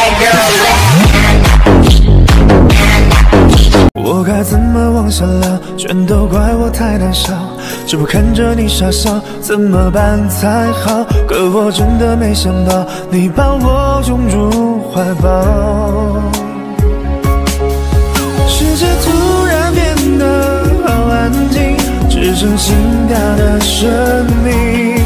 我该怎么往下聊？全都怪我太胆小，只不看着你傻笑，怎么办才好？可我真的没想到，你把我拥入怀抱。世界突然变得好安静，只剩心跳的声音。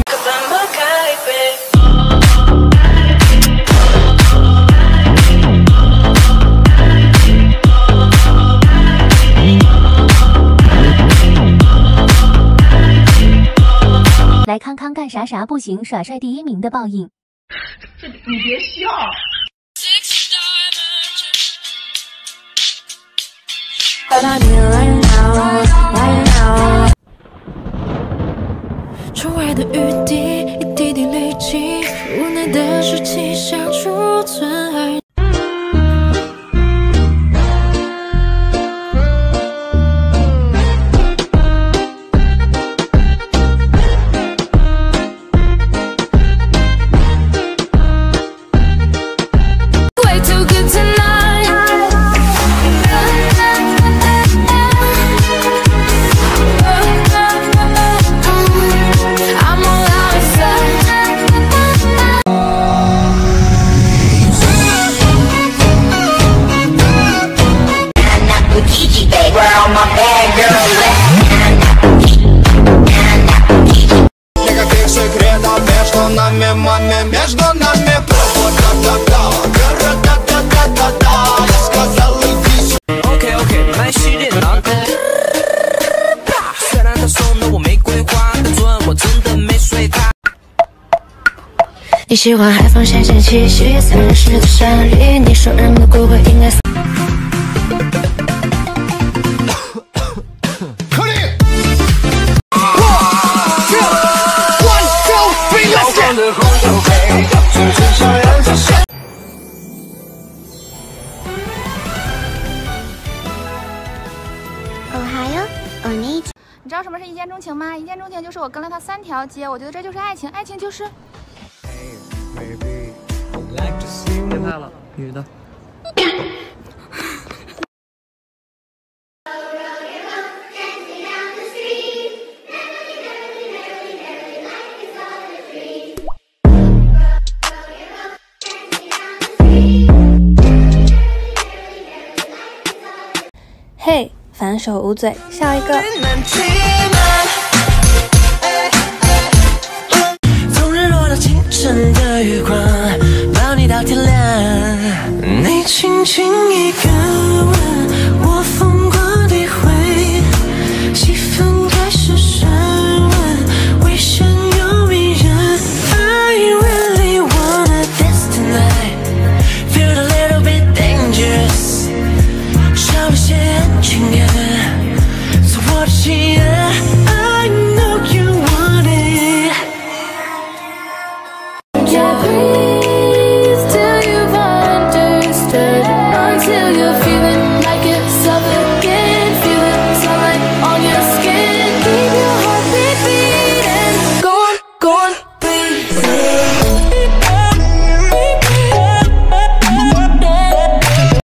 来看看干啥啥不行，耍帅第1名的报应。 这你别笑。 窗外的雨滴一滴滴累积，无奈的是气象储存而。 你喜欢海风咸咸气息，残忍时的山里，你说人们的骨灰应该。 你知道什么是一见钟情吗？一见钟情就是我跟了他3条街，我觉得这就是爱情，爱情就是。 别拍了，女的。 嘿，反手捂嘴，笑一个。 从日落到清晨的月光，抱你到天亮，你轻轻一个吻。